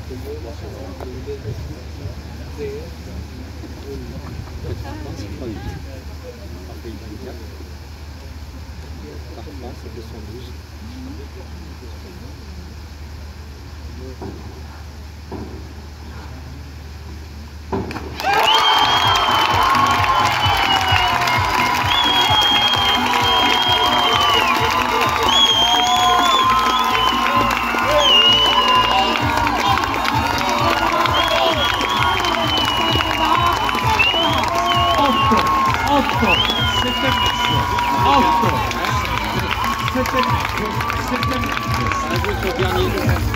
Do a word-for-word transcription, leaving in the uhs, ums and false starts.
Parfois, c'est deux cent douze. otto, sette e mezzo, otto, sette e mezzo, sette e mezzo.